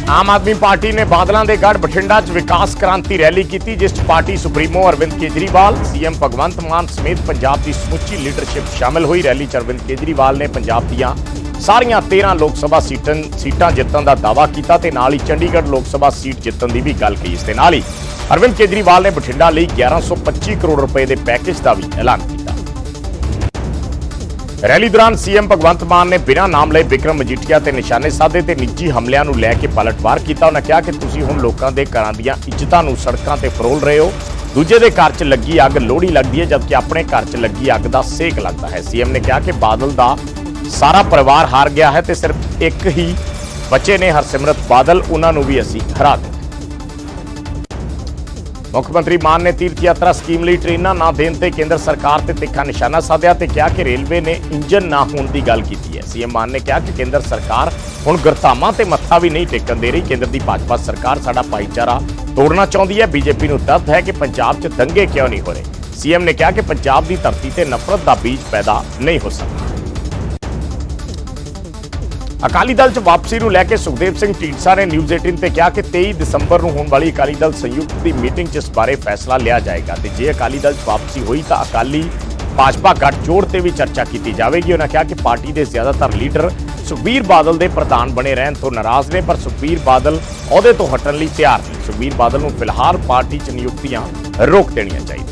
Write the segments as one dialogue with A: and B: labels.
A: आम आदमी पार्टी ने बादलों के गढ़ बठिंडा च विकास क्रांति रैली की, जिस party supremo Arvind Kejriwal, CM Bhagwant Mann समेत पंजाब की समुची लीडरशिप शामिल हुई। रैली च अरविंद केजरीवाल ने पंजाब दीआं सारियां 13 लोक सभा सीटां जितण का दावा किया ते नाल ही चंडीगढ़ लोक सभा सीट जितण की भी गल कही। इस दे नाल ही अरविंद केजरीवाल ने बठिंडा लई 1125 करोड़ रुपए के पैकेज का भी ऐलान किया। रैली दौरान सीएम भगवंत मान ने बिना नाम लए बिक्रम मजीठिया ते निशाने साधे ते निजी हमलिਆਂ ਨੂੰ ਲੈ ਕੇ पलटवार किया। उन्होंने कहा कि तुसीं हुण लोकां दे घरां दीआं इज्जतां नूं सड़कां ते फरोल रहे हो। दूजे दे घर च लगी अग लोहड़ी लगदी है, जबकि अपने घर च लगी अग दा सेक लगदा है। सीएम ने कहा कि बादल दा सारा परिवार हार गया है ते सिर्फ एक ही बचे ने, हरसिमरत बादल, उन्हां नूं भी असीं हरा देंगे। मुख्यमंत्री मान ने तीर्थ यात्रा स्कीम लई ट्रेनां ना देण ते केंद्र सरकार ते तिखा निशाना साधिया ते कहा कि रेलवे ने इंजन ना होण दी गल कीती है। सीएम मान ने कहा कि केंद्र सरकार हुण गुरधामां ते मत्था भी नहीं टेकण दे रही। केंद्र दी भाजपा सरकार साडा भाईचारा तोड़ना चाहुंदी है। बीजेपी नूं दर्द है कि पंजाब च दंगे क्यों नहीं हो रहे। सीएम ने कहा कि पंजाब दी धरती ते नफरत दा बीज पैदा नहीं हो सकदा। अकाली दल च वापसी नूं लैके सुखदेव सिंह ढींडसा ने न्यूज़ 18 ते कहा कि 23 दिसंबर नूं होण वाली अकाली दल संयुक्त की मीटिंग च इस बारे फैसला लिया जाएगा ते जे अकाली दल च वापसी हुई तो अकाली भाजपा गठजोड़ ते भी चर्चा की जाएगी। उन्होंने कहा कि पार्टी के ज्यादातर लीडर सुखबीर बादल के प्रधान बने रहन तो नाराज ने, पर सुखबीर बादल अहुदे तो हटण लई तैयार नहीं। सुखबीर बादल नूं फिलहाल पार्टी च नियुक्तियां रोक देणियां चाहिए।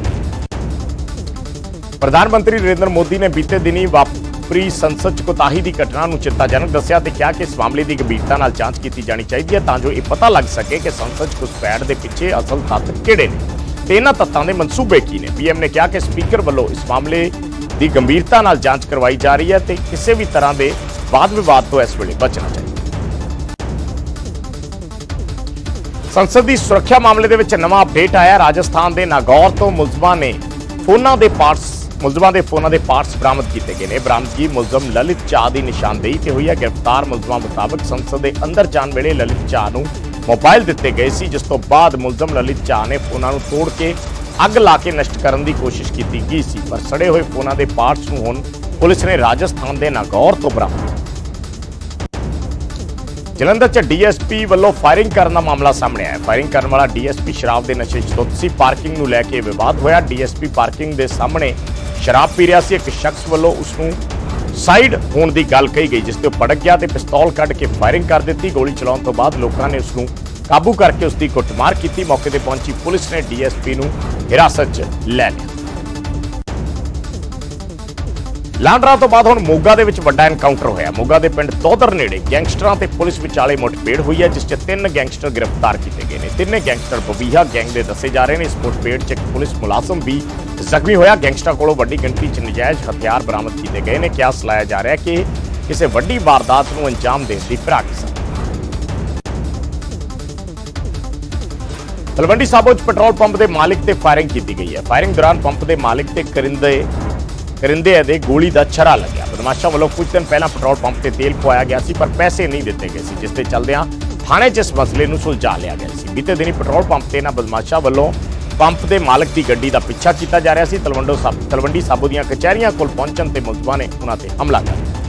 A: प्रधानमंत्री नरेंद्र मोदी ने बीते दिनी वापरी संसद च कोताही की घटना नूं चिंताजनक दस्सिया ते कहा कि इस मामले की गंभीरता नाल जांच की जानी चाहिए है, तां जो ये पता लग सके कि संसद च घुसपैठ के पिछे असल तत्त किहड़े ने ते इन्हां तत्तां दे मनसूबे की ने। पीएम ने कहा कि स्पीकर वल्लों इस मामले की गंभीरता नाल जांच करवाई जा रही है ते किसी भी तरह के वाद विवाद तो इस वेले बचना चाहिए। संसद की सुरक्षा मामले दे विच नवां अपडेट आया। राजस्थान के नागौर तो मुलजमां दे फोनां दे पार्ट्स बरामद किए गए हैं। बरामदगी मुलजम ललित चाह की निशानदेही ते हुई है। गिरफ्तार मुलजमां मुताबिक संसद के अंदर जाने वेले ललित चाह नूं मोबाइल दिते गए सी, जिस तो बाद मुलजम ललित चाह ने फोनां नूं तोड़ के अग ला के नष्ट करने की कोशिश की गई सी, पर सड़े हुए फोनां दे पार्ट्स नूं हुण पुलिस ने राजस्थान के नागौर तो बरामद। जलंधर च डीएसपी वालों फायरिंग करने का मामला सामने आया। फायरिंग करने वाला डीएसपी शराब के नशे च धुत सी। पार्किंग नूं लैके विवाद होया। डीएसपी पार्किंग के सामने शराब पी रहा सी। एक शख्स वालों उसनूं साइड होने की गल कही गई, जिसते भड़क गया तो पिस्तौल कढ़ के फायरिंग कर दी। गोली चलाने तो बाद लोगों ने उसनूं काबू करके उसकी कुटमार की। मौके पर पहुंची पुलिस ने डीएसपी नूं हिरासत च लै लिया। लांडरा तो बाद हुण मोगा दे विच वड्डा एनकाउंटर होया। मोगा दे पिंड तौदर नेड़े गैंगस्टरां ते पुलिस विचाले मुठभेड़ हुई है, जिस च 3 गैंगस्टर गिरफ्तार किए गए हैं। 3 गैंगस्टर बबीहा गैंग के दसे जा रहे हैं। इस मुठभेड़ च एक पुलिस मुलाजम भी जख्मी होया। गैंगस्टरां कोलों वड्डी गिणती च नजायज़ हथियार बरामद किए गए हैं। कियास लाया जा रहा है कि किसी वड्डी वारदात नूं अंजाम देण दी फिराक सी। तलवंडी साबो च पेट्रोल पंप के मालिक ते फायरिंग की गई है। फायरिंग दौरान पंप के मालिक ते करिंदे दे गोली का छरा लग्या। बदमाशों वालों कुछ दिन पहला पेट्रोल पंप से तेल पवाया गया सी, पर पैसे नहीं दिते गए सी, जिसके चलदियां थाने च इस मसले नूं सुलझा लिया गया सी। बीते दिनी पेट्रोल पंप से इन्हां बदमाशों वालों पंप के मालिक की गड्डी का पीछा किया जा रहा सी। तलवंडी साबो दीआं कचहरियां कोल पहुंचण ते मुलजमां ने उन्हां ते हमला कर दिता।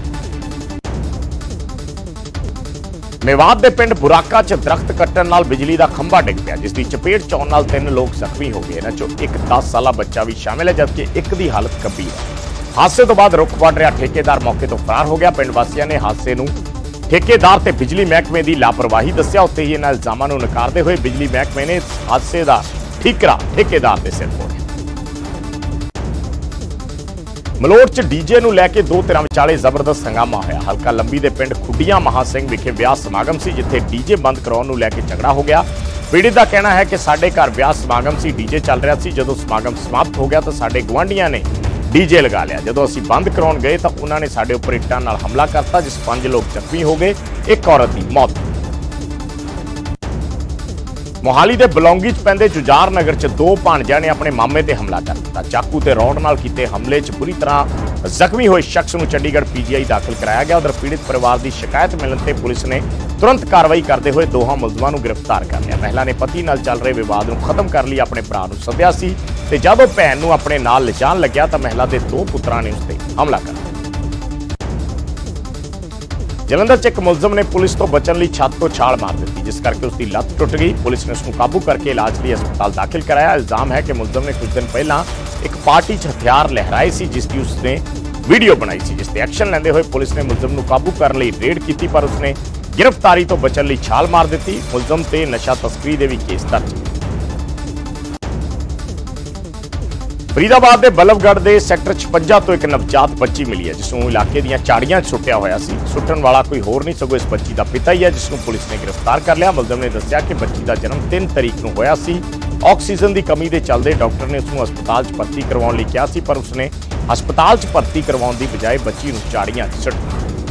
A: मेवात के पिंड बुराका च दरख्त कट्टण नाल बिजली का खंभा डिग पिया, जिसकी चपेट च आउण नाल 3 लोग जख्मी हो गए। इन्हां चों एक 10 साला बच्चा भी शामिल है, जबकि एक की हालत गंभीर है। हादसे तो बाद रुख वढ़ रहा ठेकेदार मौके तो फरार हो गया। पिंड वासियों ने हादसे नूं ठेकेदार ते बिजली महकमे की लापरवाही दस्सिया। उत्ते ही इन्हां इल्जामां नूं नकारदे होए बिजली महकमे ने इस हादसे का ठीकरा ठेकेदार के सिर फोड़िया। मलोट च डीजे नूं लैके 2 धिरां विचाले जबरदस्त हंगामा होया। हलका लंबी दे पिंड खुडियां महा सिंह विखे विआह समागम सी, जिथे डीजे बंद कराउण नूं लैके झगड़ा हो गया। पीड़ित का कहना है कि साडे घर विआह समागम सी, डीजे चल रहा सी। जदों समागम समाप्त हो गया तो साडे गुआंढियां ने डीजे लगा लिया। जदों असीं बंद कराउण गए तो उन्होंने साडे उपर इट्टां नाल हमला करता, जिस 5 लोग जख्मी हो गए, एक औरत की मौत। मोहाली के बलौंगी च पैंदे जुजार नगर च 2 भाणजियां ने अपने मामे ते हमला कर दिता। चाकू ते रॉड नाल कीते हमले च बुरी तरह जख्मी हुए शख्स नूं चंडीगढ़ पीजीआई दाखिल कराया गया। उधर पीड़ित परिवार की शिकायत मिलने ते पुलिस ने तुरंत कार्रवाई करते हुए 2 मुलजमां नूं गिरफ्तार कर लिया। महिला ने पति नाल चल रहे विवाद नूं खत्म कर लिए अपने भरा नूं सद्दिया सी ते जदों भैन नूं अपने नाल लिजाण लग्या तो महिला के 2 पुत्रां ने उस ते हमला कर दिया। ਜਲੰਧਰ 'ਚ ਇੱਕ ਮੁਲਜ਼ਮ ਨੇ ਪੁਲਿਸ ਤੋਂ ਬਚਣ ਲਈ ਛੱਤ ਤੋਂ ਛਾਲ ਮਾਰ ਦਿੱਤੀ, ਜਿਸ ਕਰਕੇ ਉਸ ਦੀ ਲੱਤ ਟੁੱਟ ਗਈ। ਪੁਲਿਸ ਨੇ ਉਸ ਨੂੰ ਕਾਬੂ ਕਰਕੇ ਇਲਾਜ ਲਈ ਹਸਪਤਾਲ ਦਾਖਲ ਕਰਾਇਆ। ਇਲਜ਼ਾਮ ਹੈ ਕਿ ਮੁਲਜ਼ਮ ਨੇ ਕੁਝ ਦਿਨ ਪਹਿਲਾਂ ਇੱਕ ਪਾਰਟੀ 'ਚ ਹਥਿਆਰ ਲਹਿਰਾਏ ਸੀ, ਜਿਸ ਦੀ ਉਸਨੇ ਵੀਡੀਓ ਬਣਾਈ ਸੀ, ਜਿਸ ਤੇ ਐਕਸ਼ਨ ਲੈਂਦੇ ਹੋਏ ਪੁਲਿਸ ਨੇ ਮੁਲਜ਼ਮ ਨੂੰ ਕਾਬੂ ਕਰਨ ਲਈ ਰੇਡ ਕੀਤੀ, ਪਰ ਉਸਨੇ गिरफ्तारी तो बचन ਲਈ छाल मार दी। मुलजम ते नशा तस्करी के भी केस दर्ज। फरीदाबाद के बल्लभगढ़ के सैक्टर 56 तो एक नवजात बच्ची मिली है, जिसनों इलाके दी झाड़ियां सुटिया होया सी। सुटन वाला कोई होर नहीं सगों इस बच्ची का पिता ही है, जिसनों पुलिस ने गिरफ्तार कर लिया। मुलजम ने दस्सिया कि बच्ची का जन्म 3 तारीख को होया सी। ऑक्सीजन की कमी के चलते डॉक्टर ने उसनों हस्पताल भर्ती करवाने लई कहा सी, पर उसने हस्पताल भर्ती करवाने की बजाय बच्ची नूं झाड़ियां सुट।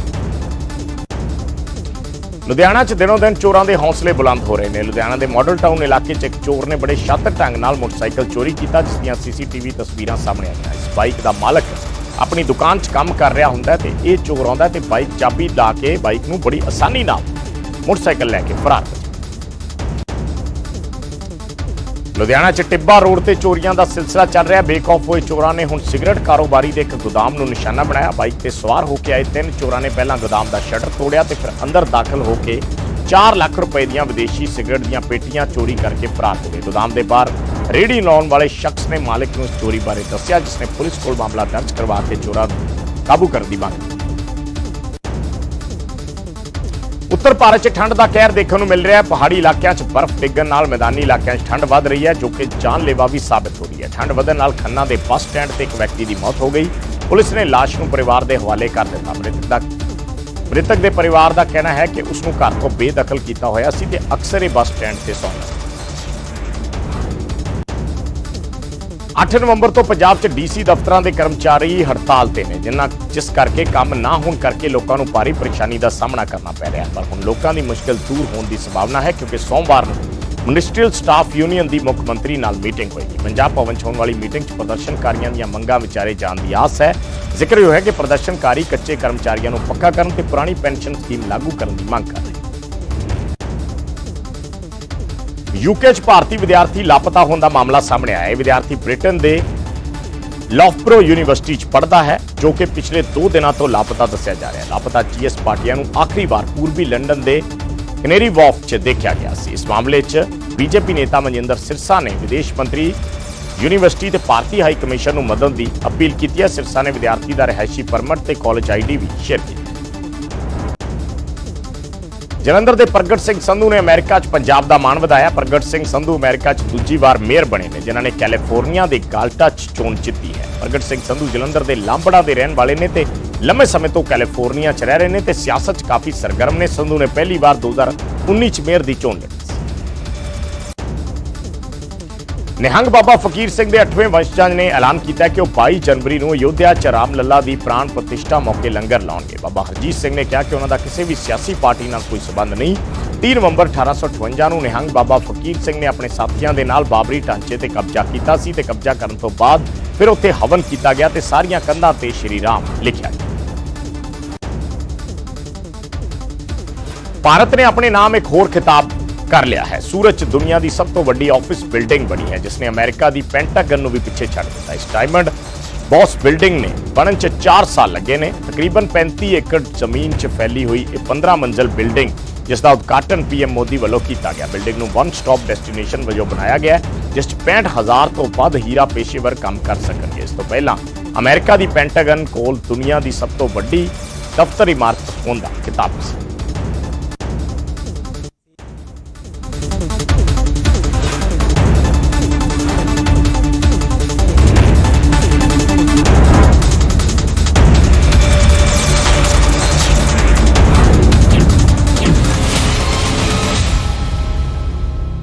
A: लुधियाना च दिनों दिन चोरों के हौसले बुलंद हो रहे हैं। लुधियाना के मॉडल टाउन इलाके च एक चोर ने बड़े शातिर ढंग नाल मोटरसाइकिल चोरी किया, जिसदियां CCTV तस्वीरां सामने आईयां। इस बाइक का मालक अपनी दुकान च काम कर रहा हुंदा ते इह चोर आउंदा ते बाइक चाबी ला के बाइक नूं बड़ी आसानी नाल मोटरसाइकिल लैके फरार हो जांदा। लुधियाना च टिब्बा रोड ते चोरियां दा सिलसिला चल रहा। बेखौफ होए चोरां ने हुण सिगरेट कारोबारी दे एक गोदाम नूं निशाना बनाया। बाइक ते सवार होकर आए 3 चोरां ने पहलां गोदाम दा शटर तोड़िया ते फिर अंदर दाखिल होकर 4 लाख रुपए दी विदेशी सिगरेट दी पेटियां चोरी करके फरार हो गए। गोदाम के बाहर रेहड़ी लाने वाले शख्स ने मालिक नूं इस चोरी बारे दस्सिया, जिसने पुलिस को मामला दर्ज करवा के चोरां नूं काबू करने की मांग। उत्तर भारत च ठंड का कहर देखने को मिल रहा है। पहाड़ी इलाकों च बर्फ डिगन नाल मैदानी इलाकों च ठंड वध रही है, जो कि जानलेवा भी साबित हो रही है। ठंड वधन नाल खन्ना के बस स्टैंड से एक व्यक्ति की मौत हो गई। पुलिस ने लाश नूं परिवार के हवाले कर दिता। मृतक के परिवार का कहना है कि उसनूं घर तो बेदखल किया होया सी ते अक्सर ही बस स्टैंड से सौंदा। 8 नवंबर तो पंजाब च DC दफ्तरां दे कर्मचारी हड़ताल ते ने, जिस करके काम ना होने करके लोगों को भारी परेशानी का सामना करना पै रहा है। पर हुण लोगों की मुश्किल दूर होने की संभावना है, क्योंकि सोमवार को मिनिस्ट्रीयल स्टाफ यूनियन की मुख्य मंत्री नाल मीटिंग होएगी। पंजाब भवन च होने वाली मीटिंग च प्रदर्शनकारियों दी मंगां विचारे जाने की आस है। जिक्र यह है कि प्रदर्शनकारी कच्चे कर्मचारियों को पक्का करन ते पुरानी पेंशन स्कीम लागू करने की मांग कर रहे हैं। यूके च भारतीय विद्यार्थी लापता होने का मामला सामने आया है। विद्यार्थी ब्रिटेन के लॉफ्ब्रो यूनिवर्सिटी च पढ़ता है, जो कि पिछले 2 दिनों तो लापता दस्या जा रहा है। लापता GS पार्टियां नूं आखिरी बार पूर्वी लंडन के कनेरी वॉफ च देखा गया सी। इस मामले च बीजेपी नेता मनजिंदर सिरसा ने विदेश मंत्री यूनिवर्सिटी ते भारतीय हाई कमीशन नूं मदद की अपील की है। सिरसा ने विद्यार्थी का रिहायशी परमिट ते कॉलेज ID भी शेयर की। जलंधर के प्रगट सिंह संधू ने अमेरिका च पंजाब का मान वधाया। प्रगट सिंह संधू अमेरिका च दूजी बार मेयर बने ने, जिन्होंने कैलीफोर्निया के गाल्टा च चोन जीती है। प्रगट सिंह संधू जलंधर के लांबड़ा के रहने वाले ने ते लंबे समय तो कैलीफोर्निया च रह रहे हैं ते सियासत च काफी सरगर्म ने। संधू ने पहली बार 2019 मेयर की चोन लड़ी। निहंग बाबा फकीर सिंह के 8वें वंशज ने ऐलान किया कि वह 22 जनवरी को अयोध्या च रामलला की प्राण प्रतिष्ठा मौके लंगर लाएंगे। बाबा हरजीत सिंह ने कहा कि उन्होंने किसी भी सियासी पार्टी नाल कोई संबंध नहीं। 3 नवंबर 1858 को निहंग बाबा फकीर सिंह ने अपने साथियों के नाल बाबरी ढांचे ते कब्जा किया सी ते कब्जा करने तो बाद फिर उत्थे हवन किया गया ते सारियां कंधां ते श्री राम लिखा गया। भारत ने अपने नाम एक होर खिताब कर लिया है। सूरत च दुनिया की सब तो वड्डी ऑफिस बिल्डिंग बनी है, जिसने अमेरिका की पेंटागन भी पीछे छड़ दिता। इस डायमंड बॉस बिल्डिंग ने बनन च 4 साल लगे ने। तकरीबन 35 एकड़ जमीन च फैली हुई 15 मंजिल बिल्डिंग, जिसका उद्घाटन PM मोदी वालों किया गया। बिल्डिंग नूं वन स्टॉप डेस्टिनेशन वजों बनाया गया, जिस 65,000 तो वध हीरा पेशेवर काम कर सकेंगे। इस तो पहला अमेरिका की पेंटागन कोल दुनिया की सब तो वड्डी दफ्तर इमारत होने का खिताब सी।